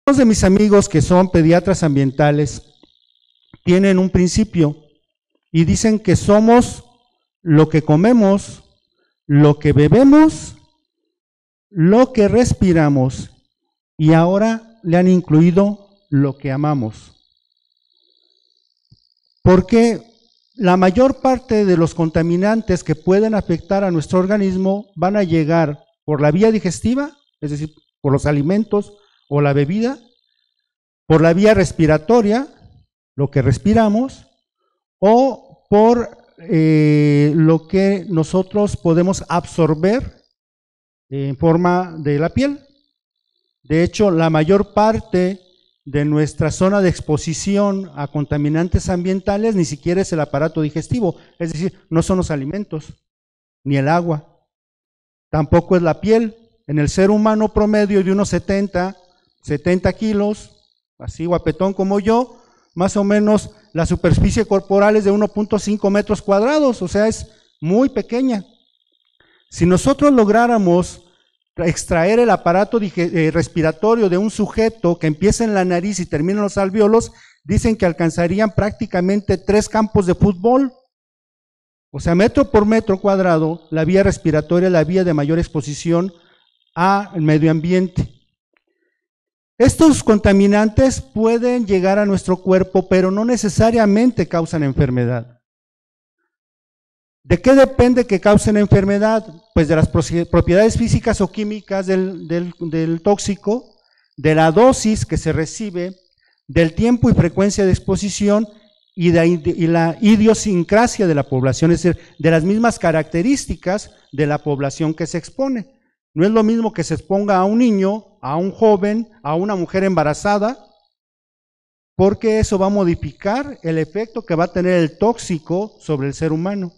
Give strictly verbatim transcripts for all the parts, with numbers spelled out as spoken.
de mis amigos que son pediatras ambientales tienen un principio y dicen que somos lo que comemos, lo que bebemos, lo que respiramos y ahora le han incluido lo que amamos. Porque la mayor parte de los contaminantes que pueden afectar a nuestro organismo van a llegar por la vía digestiva, es decir, por los alimentos o la bebida, por la vía respiratoria, lo que respiramos, o por eh, lo que nosotros podemos absorber en forma de la piel. De hecho, la mayor parte de nuestra zona de exposición a contaminantes ambientales ni siquiera es el aparato digestivo, es decir, no son los alimentos, ni el agua, tampoco es la piel. En el ser humano promedio de unos setenta, setenta kilos, así guapetón como yo, más o menos la superficie corporal es de uno punto cinco metros cuadrados, o sea, es muy pequeña. Si nosotros lográramos extraer el aparato respiratorio de un sujeto que empieza en la nariz y termina en los alvéolos, dicen que alcanzarían prácticamente tres campos de fútbol. O sea, metro por metro cuadrado, la vía respiratoria es la vía de mayor exposición al medio ambiente. Estos contaminantes pueden llegar a nuestro cuerpo, pero no necesariamente causan enfermedad. ¿De qué depende que causen enfermedad? Pues de las propiedades físicas o químicas del, del, del tóxico, de la dosis que se recibe, del tiempo y frecuencia de exposición y, de, y la idiosincrasia de la población, es decir, de las mismas características de la población que se expone. No es lo mismo que se exponga a un niño, a un joven, a una mujer embarazada, porque eso va a modificar el efecto que va a tener el tóxico sobre el ser humano.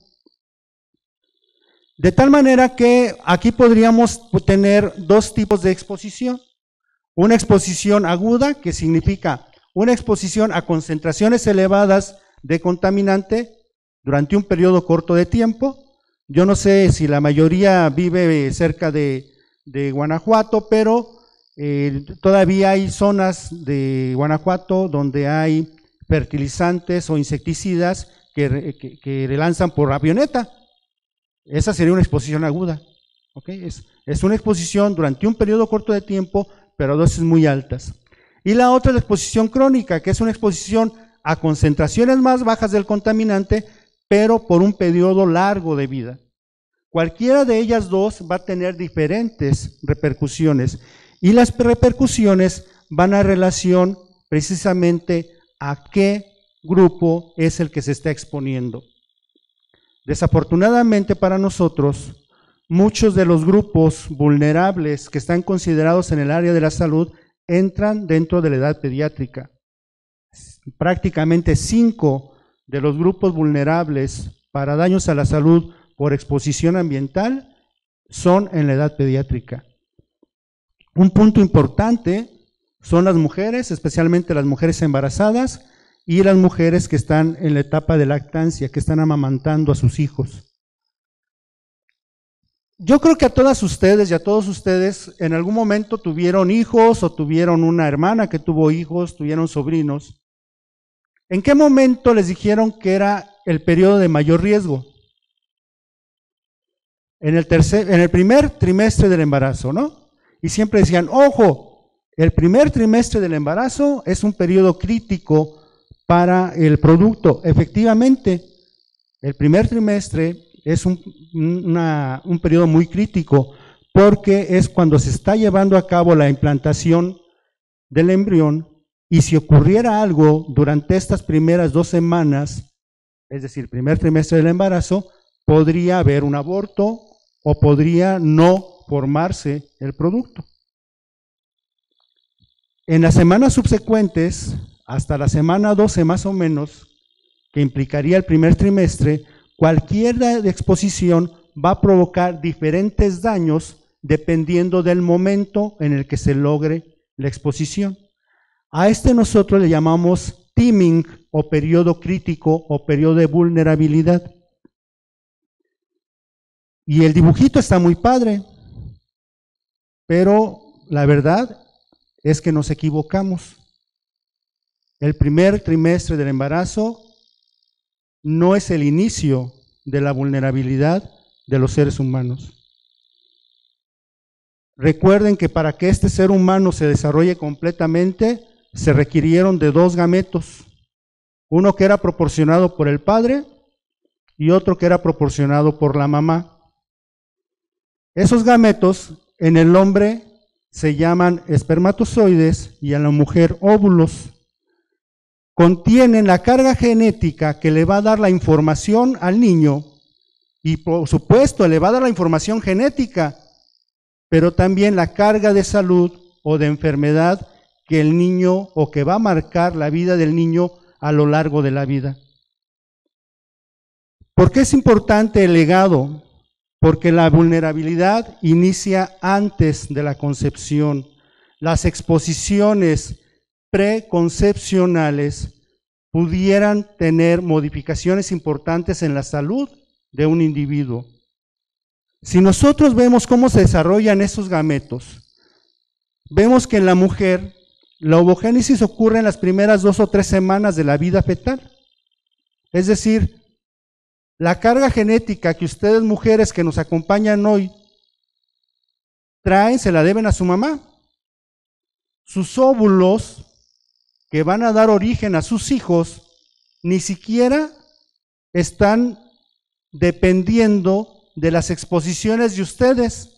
De tal manera que aquí podríamos tener dos tipos de exposición. Una exposición aguda, que significa una exposición a concentraciones elevadas de contaminante durante un periodo corto de tiempo. Yo no sé si la mayoría vive cerca de, de Guanajuato, pero eh, todavía hay zonas de Guanajuato donde hay fertilizantes o insecticidas que, que, que lanzan por avioneta. Esa sería una exposición aguda, ¿okay? Es, es una exposición durante un periodo corto de tiempo, pero a dosis muy altas. Y la otra es la exposición crónica, que es una exposición a concentraciones más bajas del contaminante, pero por un periodo largo de vida. Cualquiera de ellas dos va a tener diferentes repercusiones, y las repercusiones van a relación precisamente a qué grupo es el que se está exponiendo. Desafortunadamente para nosotros, muchos de los grupos vulnerables que están considerados en el área de la salud entran dentro de la edad pediátrica. Prácticamente cinco de los grupos vulnerables para daños a la salud por exposición ambiental son en la edad pediátrica. Un punto importante son las mujeres, especialmente las mujeres embarazadas, y las mujeres que están en la etapa de lactancia, que están amamantando a sus hijos. Yo creo que a todas ustedes y a todos ustedes en algún momento tuvieron hijos o tuvieron una hermana que tuvo hijos, tuvieron sobrinos. ¿En qué momento les dijeron que era el periodo de mayor riesgo? En el, tercer, en el primer trimestre del embarazo, ¿no? Y siempre decían, ojo, el primer trimestre del embarazo es un periodo crítico para el producto. Efectivamente, el primer trimestre es un, una, un periodo muy crítico porque es cuando se está llevando a cabo la implantación del embrión, y si ocurriera algo durante estas primeras dos semanas, es decir, primer trimestre del embarazo, podría haber un aborto o podría no formarse el producto. En las semanas subsecuentes, hasta la semana doce más o menos, que implicaría el primer trimestre, cualquier exposición va a provocar diferentes daños dependiendo del momento en el que se logre la exposición. A este nosotros le llamamos timing o periodo crítico o periodo de vulnerabilidad. Y el dibujito está muy padre, pero la verdad es que nos equivocamos. El primer trimestre del embarazo no es el inicio de la vulnerabilidad de los seres humanos. Recuerden que para que este ser humano se desarrolle completamente, se requirieron de dos gametos, uno que era proporcionado por el padre y otro que era proporcionado por la mamá. Esos gametos en el hombre se llaman espermatozoides y en la mujer óvulos. Contienen la carga genética que le va a dar la información al niño y por supuesto le va a dar la información genética, pero también la carga de salud o de enfermedad que el niño o que va a marcar la vida del niño a lo largo de la vida. ¿Por qué es importante el legado? Porque la vulnerabilidad inicia antes de la concepción. Las exposiciones preconcepcionales pudieran tener modificaciones importantes en la salud de un individuo. Si nosotros vemos cómo se desarrollan esos gametos, vemos que en la mujer la ovogénesis ocurre en las primeras dos o tres semanas de la vida fetal. Es decir, la carga genética que ustedes mujeres que nos acompañan hoy traen, se la deben a su mamá. Sus óvulos que van a dar origen a sus hijos ni siquiera están dependiendo de las exposiciones de ustedes,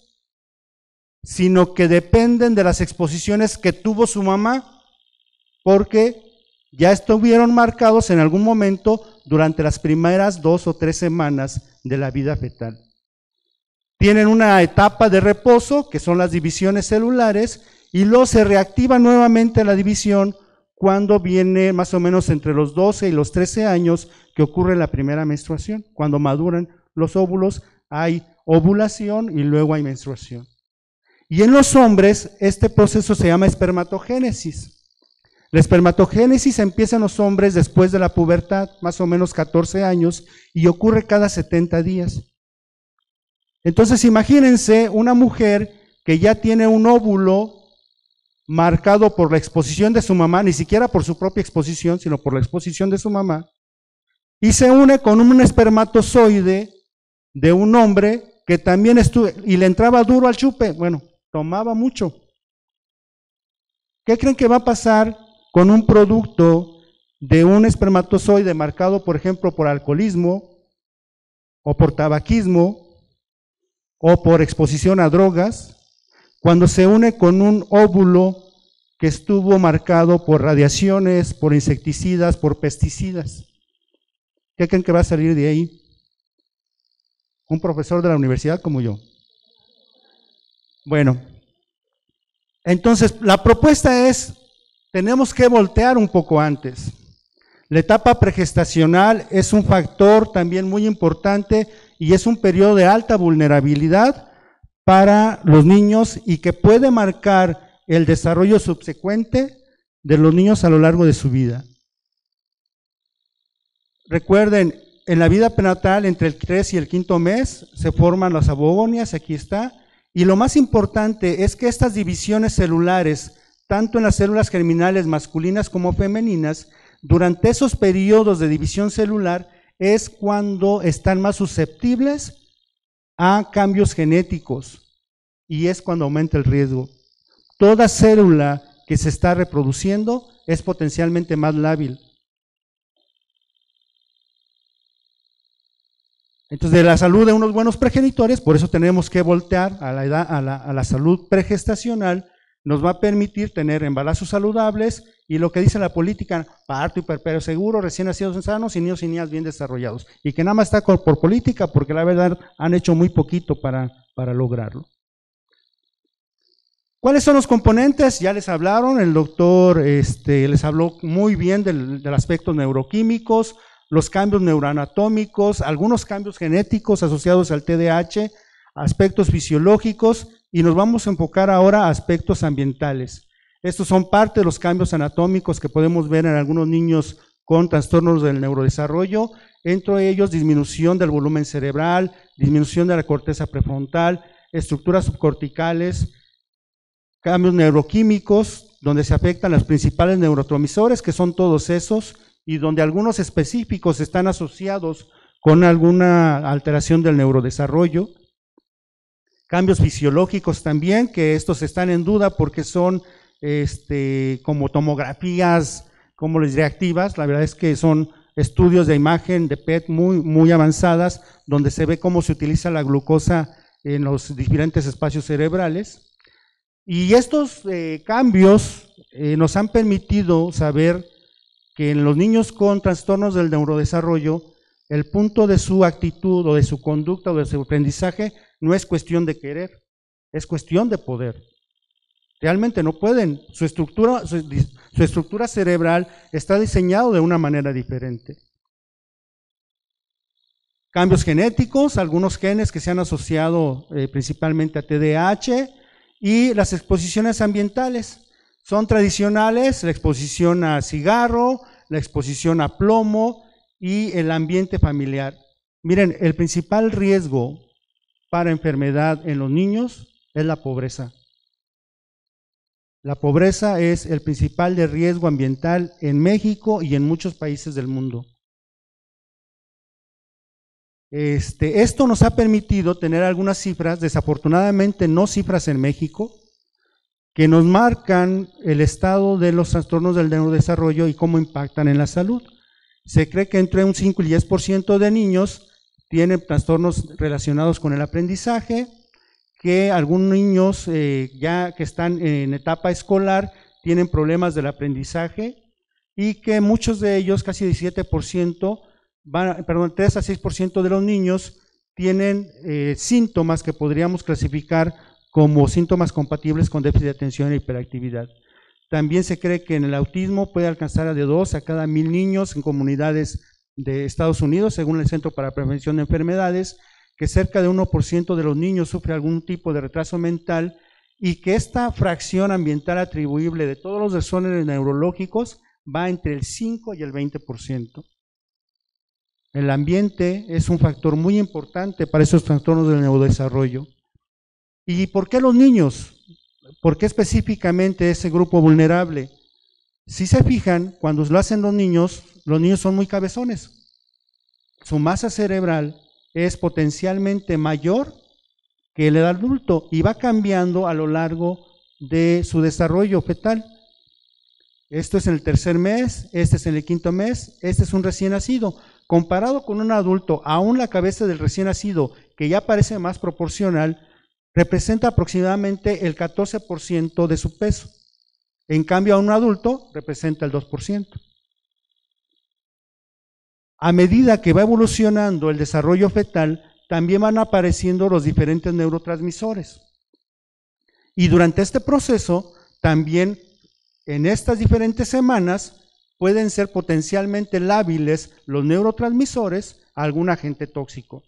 sino que dependen de las exposiciones que tuvo su mamá, porque ya estuvieron marcados en algún momento durante las primeras dos o tres semanas de la vida fetal. Tienen una etapa de reposo, que son las divisiones celulares, y luego se reactiva nuevamente la división cuando viene más o menos entre los doce y los trece años que ocurre la primera menstruación. Cuando maduran los óvulos, hay ovulación y luego hay menstruación. Y en los hombres, este proceso se llama espermatogénesis. La espermatogénesis empieza en los hombres después de la pubertad, más o menos catorce años, y ocurre cada setenta días. Entonces imagínense una mujer que ya tiene un óvulo marcado por la exposición de su mamá, ni siquiera por su propia exposición, sino por la exposición de su mamá, y se une con un espermatozoide de un hombre que también estuvo, y le entraba duro al chupe, bueno, tomaba mucho. ¿Qué creen que va a pasar con un producto de un espermatozoide marcado, por ejemplo, por alcoholismo, o por tabaquismo, o por exposición a drogas, cuando se une con un óvulo que estuvo marcado por radiaciones, por insecticidas, por pesticidas? ¿Qué creen que va a salir de ahí? Un profesor de la universidad como yo. Bueno, entonces la propuesta es, tenemos que voltear un poco antes. La etapa pregestacional es un factor también muy importante y es un periodo de alta vulnerabilidad para los niños y que puede marcar el desarrollo subsecuente de los niños a lo largo de su vida. Recuerden, en la vida prenatal, entre el tres y el quinto mes, se forman las ovogonias, aquí está, y lo más importante es que estas divisiones celulares, tanto en las células germinales masculinas como femeninas, durante esos periodos de división celular es cuando están más susceptibles a cambios genéticos y es cuando aumenta el riesgo. Toda célula que se está reproduciendo es potencialmente más lábil. Entonces, de la salud de unos buenos progenitores, por eso tenemos que voltear a la, edad, a la, a la salud pregestacional, nos va a permitir tener embarazos saludables y lo que dice la política, parto y puerperio seguro, recién nacidos sanos y niños y niñas bien desarrollados. Y que nada más está por política, porque la verdad han hecho muy poquito para, para lograrlo. ¿Cuáles son los componentes? Ya les hablaron, el doctor este, les habló muy bien del, del aspecto neuroquímicos, los cambios neuroanatómicos, algunos cambios genéticos asociados al T D A H, aspectos fisiológicos, y nos vamos a enfocar ahora a aspectos ambientales. Estos son parte de los cambios anatómicos que podemos ver en algunos niños con trastornos del neurodesarrollo, entre ellos disminución del volumen cerebral, disminución de la corteza prefrontal, estructuras subcorticales, cambios neuroquímicos, donde se afectan los principales neurotransmisores, que son todos esos, y donde algunos específicos están asociados con alguna alteración del neurodesarrollo. Cambios fisiológicos también, que estos están en duda porque son este, como tomografías, como les diré, activas. La verdad es que son estudios de imagen de P E T muy, muy avanzadas, donde se ve cómo se utiliza la glucosa en los diferentes espacios cerebrales. Y estos eh, cambios eh, nos han permitido saber que en los niños con trastornos del neurodesarrollo, el punto de su actitud o de su conducta o de su aprendizaje no es cuestión de querer, es cuestión de poder. Realmente no pueden, su estructura, su, su estructura cerebral está diseñada de una manera diferente. Cambios genéticos, algunos genes que se han asociado eh, principalmente a T D A H, y las exposiciones ambientales. Son tradicionales, la exposición a cigarro, la exposición a plomo y el ambiente familiar. Miren, el principal riesgo para enfermedad en los niños es la pobreza. La pobreza es el principal de riesgo ambiental en México y en muchos países del mundo. Este, esto nos ha permitido tener algunas cifras, desafortunadamente no cifras en México, que nos marcan el estado de los trastornos del neurodesarrollo y cómo impactan en la salud. Se cree que entre un cinco y diez por ciento de niños tienen trastornos relacionados con el aprendizaje, que algunos niños eh, ya que están en etapa escolar tienen problemas del aprendizaje y que muchos de ellos, casi diecisiete por ciento, van, perdón, tres a seis por ciento de los niños tienen eh, síntomas que podríamos clasificar como síntomas compatibles con déficit de atención e hiperactividad. También se cree que en el autismo puede alcanzar a de dos a cada mil niños en comunidades de Estados Unidos, según el Centro para la Prevención de Enfermedades, que cerca de uno por ciento de los niños sufre algún tipo de retraso mental y que esta fracción ambiental atribuible de todos los desórdenes neurológicos va entre el cinco y el veinte por ciento. El ambiente es un factor muy importante para esos trastornos del neurodesarrollo. ¿Y por qué los niños? ¿Por qué específicamente ese grupo vulnerable? Si se fijan, cuando lo hacen los niños, los niños son muy cabezones. Su masa cerebral es potencialmente mayor que el adulto y va cambiando a lo largo de su desarrollo fetal. Esto es en el tercer mes, este es en el quinto mes, este es un recién nacido. Comparado con un adulto, aún la cabeza del recién nacido, que ya parece más proporcional, representa aproximadamente el catorce por ciento de su peso. En cambio, a un adulto representa el dos por ciento. A medida que va evolucionando el desarrollo fetal, también van apareciendo los diferentes neurotransmisores. Y durante este proceso, también en estas diferentes semanas, pueden ser potencialmente lábiles los neurotransmisores a algún agente tóxico.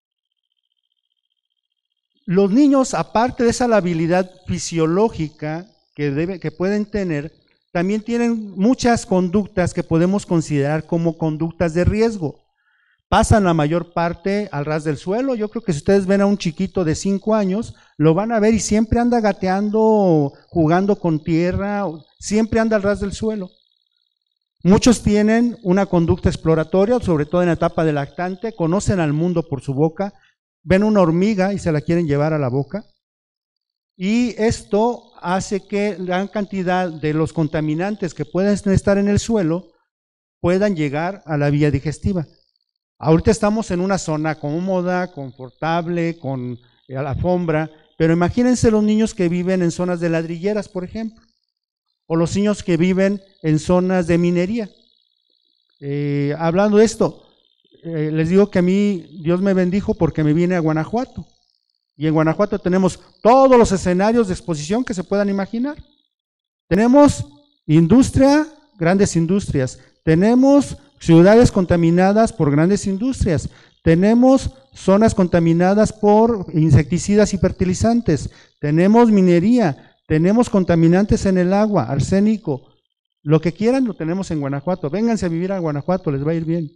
Los niños, aparte de esa labilidad fisiológica que, debe, que pueden tener, también tienen muchas conductas que podemos considerar como conductas de riesgo. Pasan la mayor parte al ras del suelo. Yo creo que si ustedes ven a un chiquito de cinco años, lo van a ver y siempre anda gateando, jugando con tierra, siempre anda al ras del suelo. Muchos tienen una conducta exploratoria, sobre todo en la etapa de lactante, conocen al mundo por su boca, ven una hormiga y se la quieren llevar a la boca. Y esto hace que la gran cantidad de los contaminantes que pueden estar en el suelo puedan llegar a la vía digestiva. Ahorita estamos en una zona cómoda, confortable, con alfombra, pero imagínense los niños que viven en zonas de ladrilleras, por ejemplo, o los niños que viven en zonas de minería. Eh, hablando de esto, eh, les digo que a mí Dios me bendijo porque me vine a Guanajuato. Y en Guanajuato tenemos todos los escenarios de exposición que se puedan imaginar. Tenemos industria, grandes industrias. Tenemos ciudades contaminadas por grandes industrias. Tenemos zonas contaminadas por insecticidas y fertilizantes. Tenemos minería. Tenemos contaminantes en el agua, arsénico. Lo que quieran lo tenemos en Guanajuato. Vénganse a vivir a Guanajuato, les va a ir bien.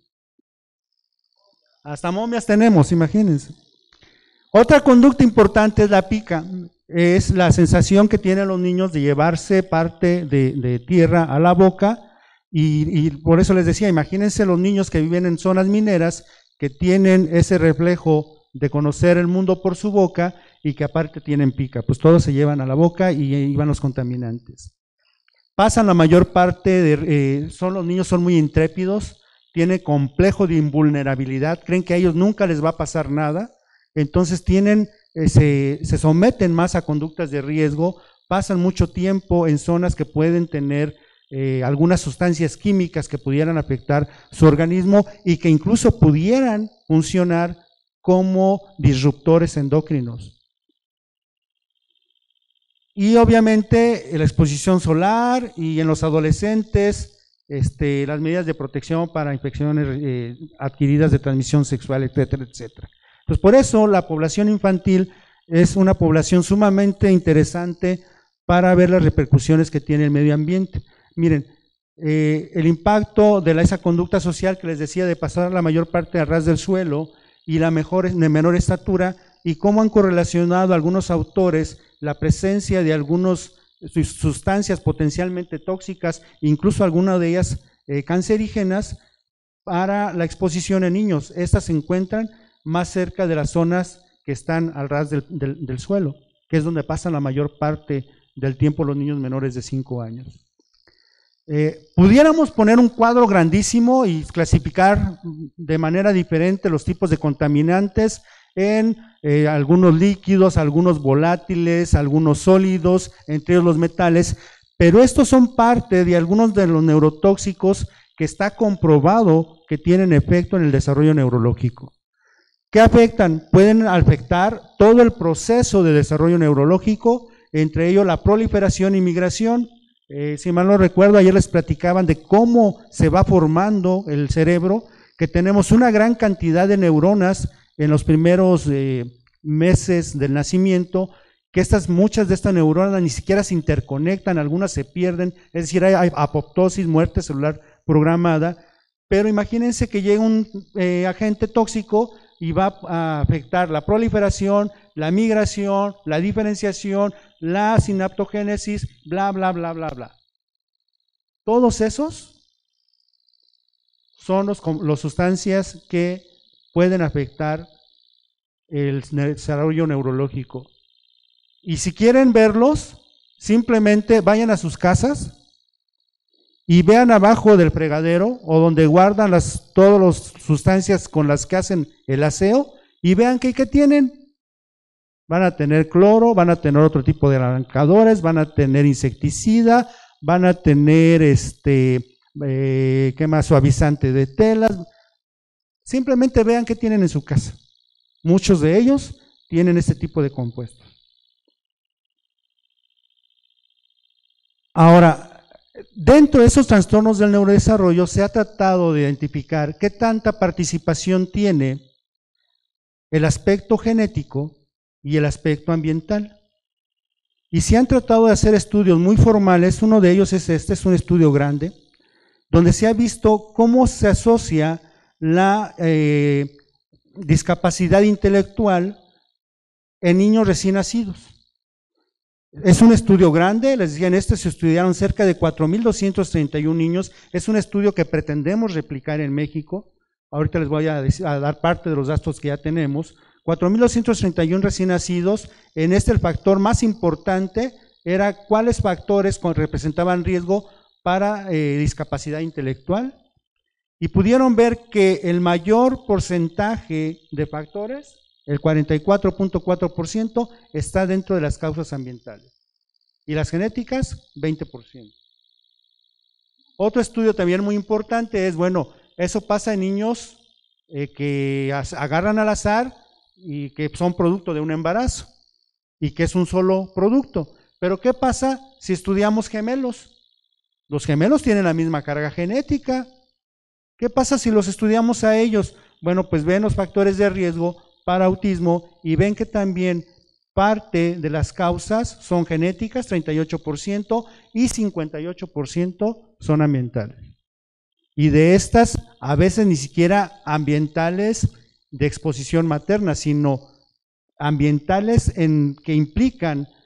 Hasta momias tenemos, imagínense. Otra conducta importante es la pica. es la sensación que tienen los niños de llevarse parte de, de tierra a la boca, y, y por eso les decía, imagínense los niños que viven en zonas mineras, que tienen ese reflejo de conocer el mundo por su boca y que aparte tienen pica, pues todos se llevan a la boca y ahí van los contaminantes. Pasan la mayor parte, de, eh, son los niños son muy intrépidos, tienen complejo de invulnerabilidad, creen que a ellos nunca les va a pasar nada, entonces tienen, eh, se, se someten más a conductas de riesgo, pasan mucho tiempo en zonas que pueden tener eh, algunas sustancias químicas que pudieran afectar su organismo y que incluso pudieran funcionar como disruptores endocrinos. Y obviamente la exposición solar y en los adolescentes, este, las medidas de protección para infecciones eh, adquiridas de transmisión sexual, etcétera, etcétera. Pues por eso la población infantil es una población sumamente interesante para ver las repercusiones que tiene el medio ambiente. Miren, eh, el impacto de la, esa conducta social que les decía de pasar la mayor parte a ras del suelo y la mejor, de menor estatura, y cómo han correlacionado algunos autores la presencia de algunas sustancias potencialmente tóxicas, incluso algunas de ellas eh, cancerígenas, para la exposición en niños. Estas se encuentran más cerca de las zonas que están al ras del, del, del suelo, que es donde pasan la mayor parte del tiempo los niños menores de cinco años. Eh, pudiéramos poner un cuadro grandísimo y clasificar de manera diferente los tipos de contaminantes en eh, algunos líquidos, algunos volátiles, algunos sólidos, entre ellos los metales, pero estos son parte de algunos de los neurotóxicos que está comprobado que tienen efecto en el desarrollo neurológico. ¿Qué afectan? Pueden afectar todo el proceso de desarrollo neurológico, entre ellos la proliferación y migración. Eh, si mal no recuerdo, ayer les platicaban de cómo se va formando el cerebro, que tenemos una gran cantidad de neuronas en los primeros eh, meses del nacimiento, que estas, muchas de estas neuronas ni siquiera se interconectan, algunas se pierden, es decir, hay, hay apoptosis, muerte celular programada, pero imagínense que llega un eh, agente tóxico y va a afectar la proliferación, la migración, la diferenciación, la sinaptogénesis, bla, bla, bla, bla, bla. Todos esos son los, los sustancias que pueden afectar el desarrollo neurológico. Y si quieren verlos, simplemente vayan a sus casas y vean abajo del fregadero o donde guardan las, todas las sustancias con las que hacen el aseo y vean qué, qué tienen. Van a tener cloro, van a tener otro tipo de arrancadores, van a tener insecticida, van a tener este, eh, ¿qué más? Suavizante de telas. Simplemente vean qué tienen en su casa. Muchos de ellos tienen este tipo de compuestos. Ahora, dentro de esos trastornos del neurodesarrollo se ha tratado de identificar qué tanta participación tiene el aspecto genético y el aspecto ambiental. Y se han tratado de hacer estudios muy formales, uno de ellos es este, es un estudio grande, donde se ha visto cómo se asocia la eh, discapacidad intelectual en niños recién nacidos. Es un estudio grande, les decía, en este se estudiaron cerca de cuatro mil doscientos treinta y uno niños, es un estudio que pretendemos replicar en México, ahorita les voy a, decir, a dar parte de los datos que ya tenemos. cuatro mil doscientos treinta y uno recién nacidos, en este el factor más importante era cuáles factores representaban riesgo para eh, discapacidad intelectual, y pudieron ver que el mayor porcentaje de factores, el cuarenta y cuatro punto cuatro por ciento, está dentro de las causas ambientales, y las genéticas, veinte por ciento. Otro estudio también muy importante es, bueno, eso pasa en niños eh, que agarran al azar y que son producto de un embarazo y que es un solo producto. Pero ¿qué pasa si estudiamos gemelos? Los gemelos tienen la misma carga genética. ¿Qué pasa si los estudiamos a ellos? Bueno, pues ven los factores de riesgo para autismo y ven que también parte de las causas son genéticas, treinta y ocho por ciento, y cincuenta y ocho por ciento son ambientales. Y de estas, a veces ni siquiera ambientales de exposición materna, sino ambientales en, que implican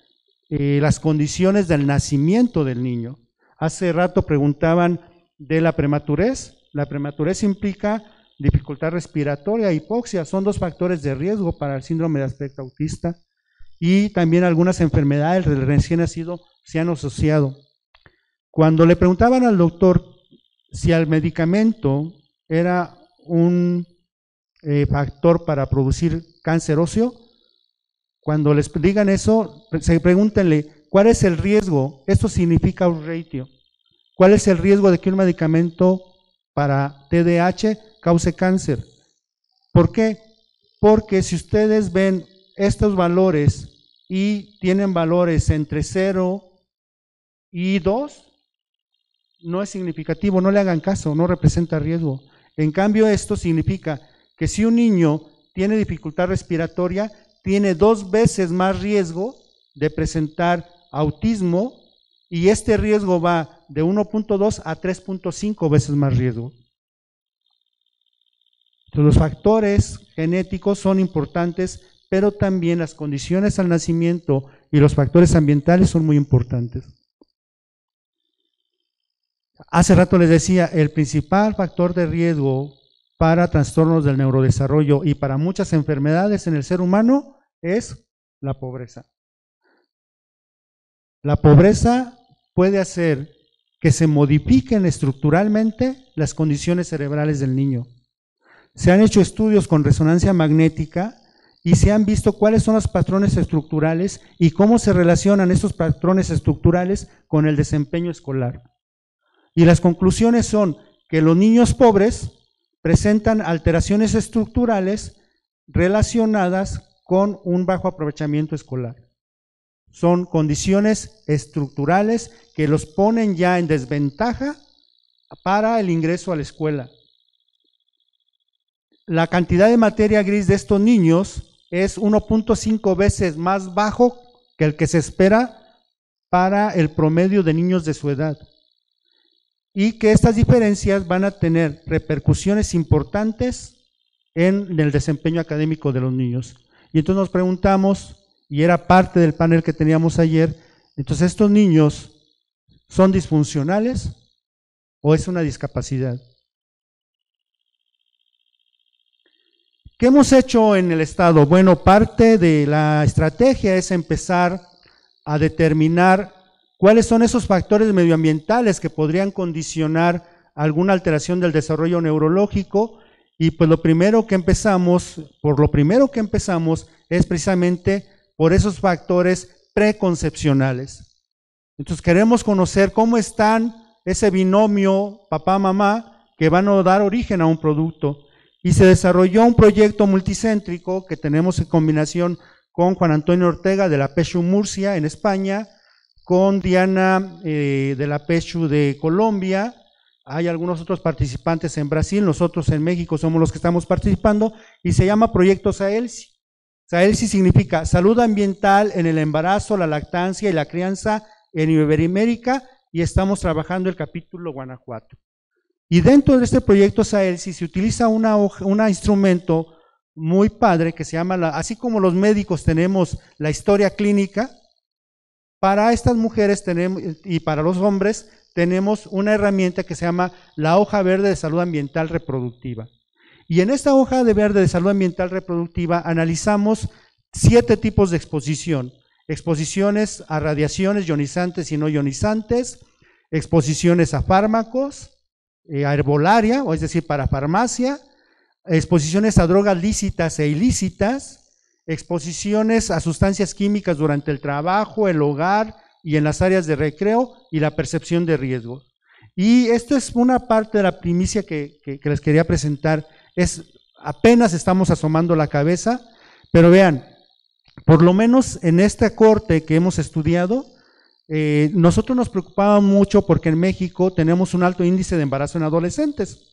eh, las condiciones del nacimiento del niño. Hace rato preguntaban de la prematurez. La prematurez implica dificultad respiratoria, hipoxia, son dos factores de riesgo para el síndrome de aspecto autista, y también algunas enfermedades del recién nacido se han asociado. Cuando le preguntaban al doctor si el medicamento era un eh, factor para producir cáncer óseo, cuando les digan eso, se pregúntenle, ¿cuál es el riesgo? Esto significa un ratio. ¿Cuál es el riesgo de que un medicamento para T D A H cause cáncer? ¿Por qué? Porque si ustedes ven estos valores y tienen valores entre cero y dos, no es significativo, no le hagan caso, no representa riesgo. En cambio, esto significa que si un niño tiene dificultad respiratoria, tiene dos veces más riesgo de presentar autismo, y este riesgo va de uno punto dos a tres punto cinco veces más riesgo. Entonces, los factores genéticos son importantes, pero también las condiciones al nacimiento y los factores ambientales son muy importantes. Hace rato les decía, el principal factor de riesgo para trastornos del neurodesarrollo y para muchas enfermedades en el ser humano es la pobreza. La pobreza puede hacer que se modifiquen estructuralmente las condiciones cerebrales del niño. Se han hecho estudios con resonancia magnética y se han visto cuáles son los patrones estructurales y cómo se relacionan estos patrones estructurales con el desempeño escolar. Y las conclusiones son que los niños pobres presentan alteraciones estructurales relacionadas con un bajo aprovechamiento escolar. Son condiciones estructurales que los ponen ya en desventaja para el ingreso a la escuela. La cantidad de materia gris de estos niños es uno punto cinco veces más bajo que el que se espera para el promedio de niños de su edad. Y que estas diferencias van a tener repercusiones importantes en el desempeño académico de los niños. Y entonces nos preguntamos, y era parte del panel que teníamos ayer, entonces, ¿estos niños son disfuncionales o es una discapacidad? ¿Qué hemos hecho en el Estado? Bueno, parte de la estrategia es empezar a determinar cuáles son esos factores medioambientales que podrían condicionar alguna alteración del desarrollo neurológico, y pues lo primero que empezamos, por lo primero que empezamos es precisamente por esos factores preconcepcionales. Entonces queremos conocer cómo están ese binomio papá-mamá que van a dar origen a un producto. Y se desarrolló un proyecto multicéntrico que tenemos en combinación con Juan Antonio Ortega de la PESU Murcia en España, con Diana eh, de la PESU de Colombia, hay algunos otros participantes en Brasil, nosotros en México somos los que estamos participando, y se llama Proyecto SAELSI. SAELSI significa Salud Ambiental en el Embarazo, la Lactancia y la Crianza en Iberoamérica, y estamos trabajando el capítulo Guanajuato. Y dentro de este proyecto SAELSI se utiliza una hoja, un instrumento muy padre que se llama, la, así como los médicos tenemos la historia clínica, para estas mujeres tenemos, y para los hombres tenemos una herramienta que se llama la hoja verde de salud ambiental reproductiva. Y en esta hoja de verde de salud ambiental reproductiva analizamos siete tipos de exposición. Exposiciones a radiaciones ionizantes y no ionizantes, exposiciones a fármacos, eh, a herbolaria, o es decir, para farmacia, exposiciones a drogas lícitas e ilícitas, exposiciones a sustancias químicas durante el trabajo, el hogar y en las áreas de recreo, y la percepción de riesgo. Y esto es una parte de la primicia que, que, que les quería presentar. Es, apenas estamos asomando la cabeza, pero vean, por lo menos en esta corte que hemos estudiado, eh, nosotros nos preocupaba mucho porque en México tenemos un alto índice de embarazo en adolescentes.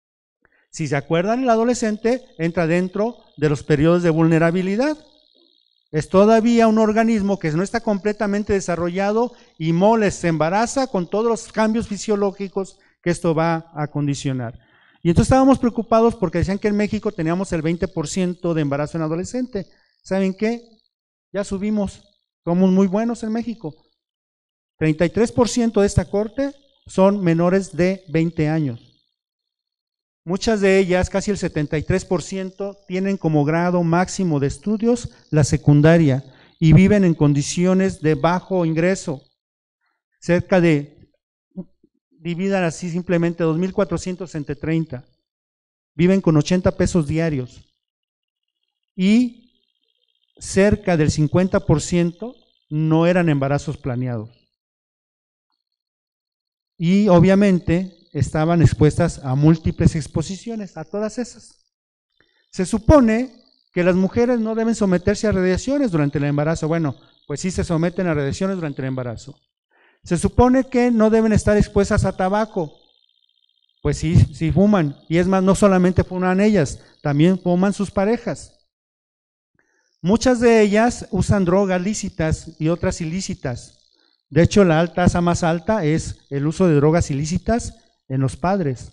Si se acuerdan, el adolescente entra dentro de los periodos de vulnerabilidad. Es todavía un organismo que no está completamente desarrollado y mole, se embaraza con todos los cambios fisiológicos que esto va a condicionar. Y entonces estábamos preocupados porque decían que en México teníamos el veinte por ciento de embarazo en adolescente. ¿Saben qué? Ya subimos, Somos muy buenos en México. treinta y tres por ciento de esta corte son menores de veinte años. Muchas de ellas, casi el setenta y tres por ciento, tienen como grado máximo de estudios la secundaria y viven en condiciones de bajo ingreso. Cerca de, dividan así simplemente, dos mil cuatrocientos entre treinta. Viven con ochenta pesos diarios. Y cerca del cincuenta por ciento no eran embarazos planeados. Y obviamente estaban expuestas a múltiples exposiciones, a todas esas. Se supone que las mujeres no deben someterse a radiaciones durante el embarazo. Bueno, pues sí se someten a radiaciones durante el embarazo. Se supone que no deben estar expuestas a tabaco. Pues sí, sí fuman. Y es más, no solamente fuman ellas, también fuman sus parejas. Muchas de ellas usan drogas lícitas y otras ilícitas. De hecho, la tasa más alta es el uso de drogas ilícitas en los padres.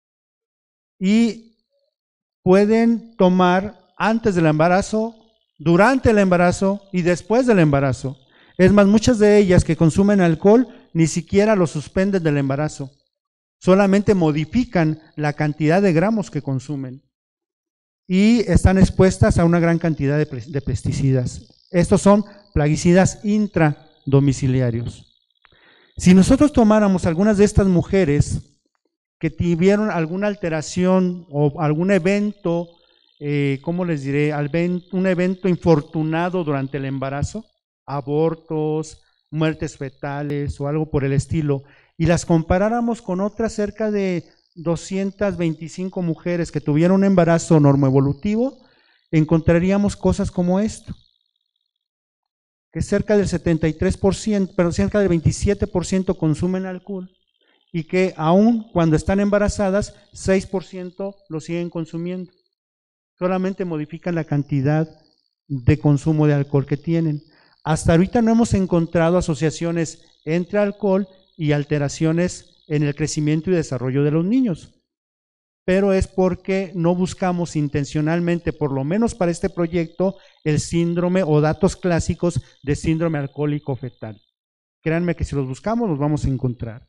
Y pueden tomar antes del embarazo, durante el embarazo y después del embarazo. Es más, muchas de ellas que consumen alcohol ni siquiera lo suspenden del embarazo. Solamente modifican la cantidad de gramos que consumen. Y están expuestas a una gran cantidad de, de pesticidas. Estos son plaguicidas intradomiciliarios. Si nosotros tomáramos algunas de estas mujeres que tuvieron alguna alteración o algún evento, eh, ¿cómo les diré? Un evento infortunado durante el embarazo, abortos, muertes fetales o algo por el estilo, y las comparáramos con otras cerca de doscientas veinticinco mujeres que tuvieron un embarazo normoevolutivo, encontraríamos cosas como esto, que cerca del setenta y tres por ciento, pero cerca del veintisiete por ciento consumen alcohol, y que aún cuando están embarazadas, seis por ciento lo siguen consumiendo. Solamente modifican la cantidad de consumo de alcohol que tienen. Hasta ahorita no hemos encontrado asociaciones entre alcohol y alteraciones en el crecimiento y desarrollo de los niños, pero es porque no buscamos intencionalmente, por lo menos para este proyecto, el síndrome o datos clásicos de síndrome alcohólico fetal. Créanme que si los buscamos los vamos a encontrar.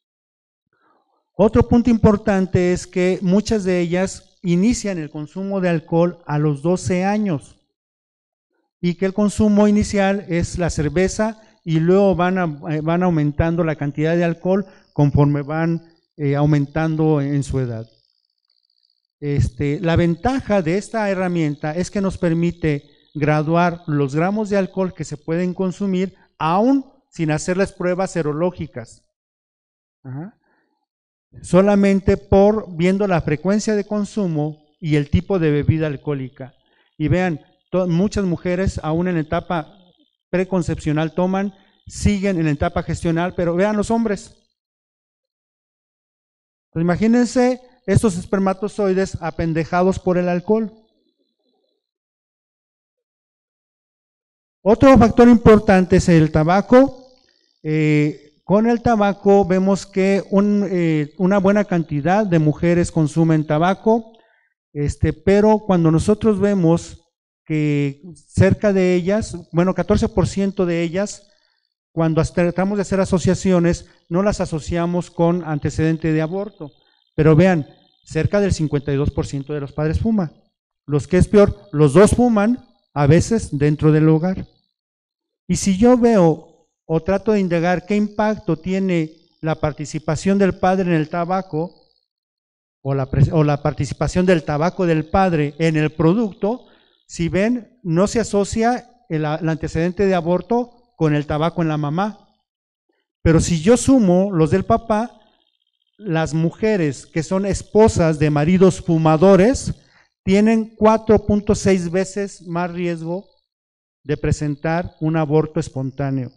Otro punto importante es que muchas de ellas inician el consumo de alcohol a los doce años y que el consumo inicial es la cerveza y luego van, a, van aumentando la cantidad de alcohol conforme van eh, aumentando en su edad. Este, la ventaja de esta herramienta es que nos permite graduar los gramos de alcohol que se pueden consumir aún sin hacer las pruebas serológicas. Ajá. Solamente por viendo la frecuencia de consumo y el tipo de bebida alcohólica. Y vean, muchas mujeres aún en la etapa preconcepcional toman, siguen en la etapa gestional, pero vean los hombres. Pues imagínense estos espermatozoides apendejados por el alcohol. Otro factor importante es el tabaco. Eh, Con el tabaco vemos que un, eh, una buena cantidad de mujeres consumen tabaco, este, pero cuando nosotros vemos que cerca de ellas, bueno, catorce por ciento de ellas, cuando tratamos de hacer asociaciones, no las asociamos con antecedente de aborto. Pero vean, cerca del cincuenta y dos por ciento de los padres fuman. Los que es peor, los dos fuman, a veces dentro del hogar. Y si yo veo o trato de indagar qué impacto tiene la participación del padre en el tabaco o la, o la participación del tabaco del padre en el producto, si ven, no se asocia el, el antecedente de aborto con el tabaco en la mamá. Pero si yo sumo los del papá, las mujeres que son esposas de maridos fumadores tienen cuatro punto seis veces más riesgo de presentar un aborto espontáneo.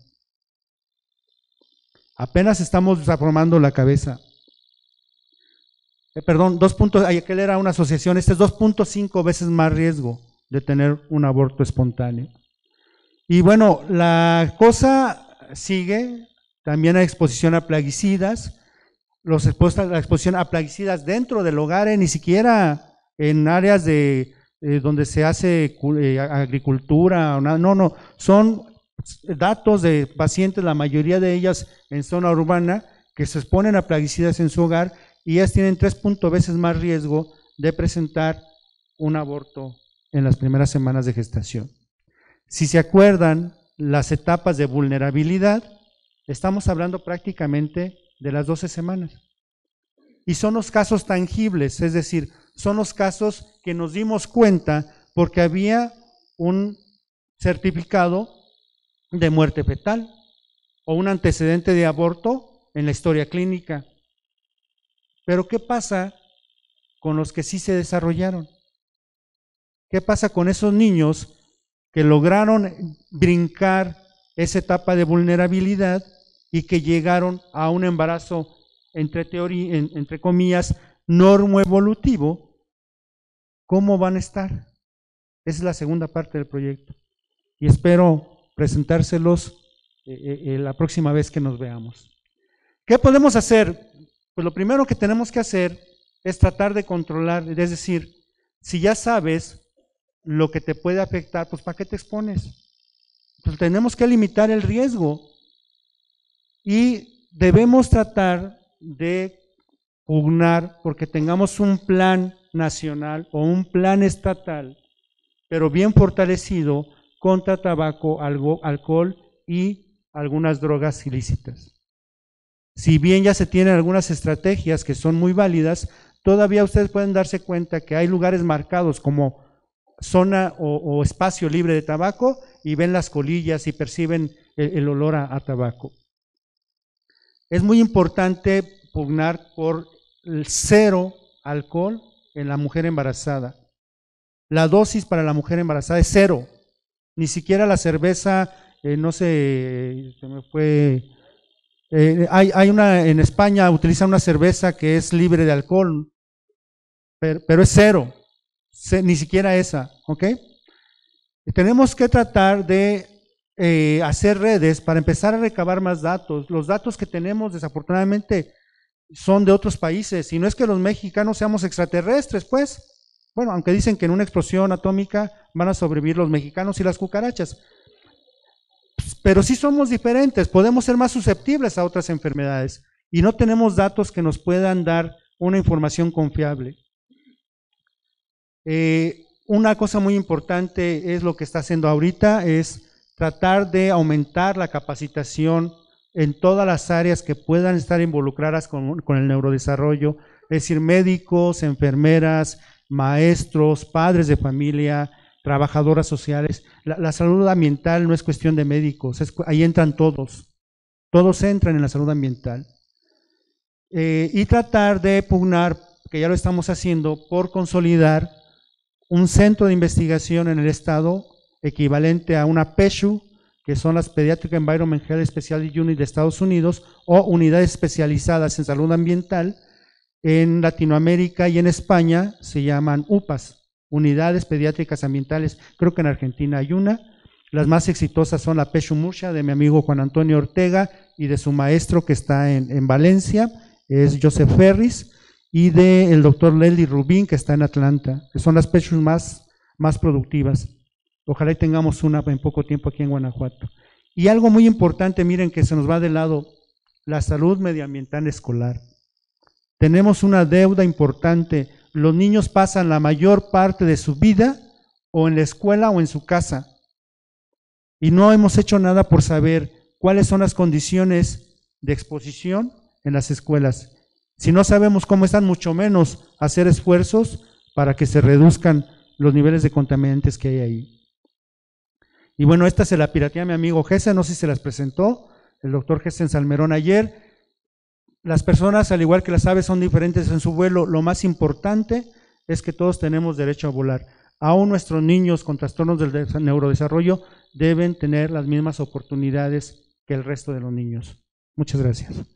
Apenas estamos desformando la cabeza. Eh, perdón, dos puntos, aquel era una asociación, este es dos punto cinco veces más riesgo de tener un aborto espontáneo. Y bueno, la cosa sigue, también hay exposición a plaguicidas, los expuestos, la exposición a plaguicidas dentro del hogar, eh, ni siquiera en áreas de eh, donde se hace eh, agricultura, no, no, son datos de pacientes, la mayoría de ellas en zona urbana, que se exponen a plaguicidas en su hogar y ellas tienen tres punto veces más riesgo de presentar un aborto en las primeras semanas de gestación. Si se acuerdan las etapas de vulnerabilidad, estamos hablando prácticamente de las doce semanas. Y son los casos tangibles, es decir, son los casos que nos dimos cuenta porque había un certificado de muerte fetal o un antecedente de aborto en la historia clínica. Pero ¿qué pasa con los que sí se desarrollaron? ¿Qué pasa con esos niños que lograron brincar esa etapa de vulnerabilidad y que llegaron a un embarazo entre, teoría, entre comillas, normoevolutivo? ¿Cómo van a estar? Esa es la segunda parte del proyecto y espero presentárselos eh, eh, la próxima vez que nos veamos. ¿Qué podemos hacer? Pues lo primero que tenemos que hacer es tratar de controlar, es decir, si ya sabes lo que te puede afectar, pues ¿para qué te expones? Pues tenemos que limitar el riesgo y debemos tratar de pugnar porque tengamos un plan nacional o un plan estatal, pero bien fortalecido contra tabaco, algo, alcohol y algunas drogas ilícitas. Si bien ya se tienen algunas estrategias que son muy válidas, todavía ustedes pueden darse cuenta que hay lugares marcados como zona o, o espacio libre de tabaco y ven las colillas y perciben el, el olor a, a tabaco. Es muy importante pugnar por el cero alcohol en la mujer embarazada. La dosis para la mujer embarazada es cero. Ni siquiera la cerveza, eh, no sé, se me fue... Eh, hay, hay una, en España utilizan una cerveza que es libre de alcohol, pero, pero es cero, C ni siquiera esa, ¿ok? Tenemos que tratar de eh, hacer redes para empezar a recabar más datos. Los datos que tenemos desafortunadamente son de otros países, y no es que los mexicanos seamos extraterrestres, pues, bueno, aunque dicen que en una explosión atómica van a sobrevivir los mexicanos y las cucarachas, pero sí somos diferentes, podemos ser más susceptibles a otras enfermedades y no tenemos datos que nos puedan dar una información confiable. Eh, una cosa muy importante es lo que está haciendo ahorita, es tratar de aumentar la capacitación en todas las áreas que puedan estar involucradas con, con el neurodesarrollo, es decir, médicos, enfermeras, maestros, padres de familia, trabajadoras sociales. La, la salud ambiental no es cuestión de médicos, es, ahí entran todos, todos entran en la salud ambiental. Eh, y tratar de pugnar, que ya lo estamos haciendo, por consolidar un centro de investigación en el estado equivalente a una P E S H U, que son las Pediatric Environment Health Specialty Unit de Estados Unidos, o unidades especializadas en salud ambiental. En Latinoamérica y en España se llaman U P A S, Unidades Pediátricas Ambientales. Creo que en Argentina hay una. Las más exitosas son la P E S H U Murcia, de mi amigo Juan Antonio Ortega, y de su maestro que está en, en Valencia, es Joseph Ferris, y del doctor Leslie Rubin, que está en Atlanta, que son las P E S H Us más, más productivas. Ojalá y tengamos una en poco tiempo aquí en Guanajuato. Y algo muy importante, miren que se nos va de lado, la salud medioambiental escolar. Tenemos una deuda importante. Los niños pasan la mayor parte de su vida o en la escuela o en su casa. Y no hemos hecho nada por saber cuáles son las condiciones de exposición en las escuelas. Si no sabemos cómo están, mucho menos hacer esfuerzos para que se reduzcan los niveles de contaminantes que hay ahí. Y bueno, esta se la piratea mi amigo Gessen, no sé si se las presentó el doctor Gessen Salmerón ayer. Las personas, al igual que las aves, son diferentes en su vuelo. Lo más importante es que todos tenemos derecho a volar. Aún nuestros niños con trastornos del neurodesarrollo deben tener las mismas oportunidades que el resto de los niños. Muchas gracias.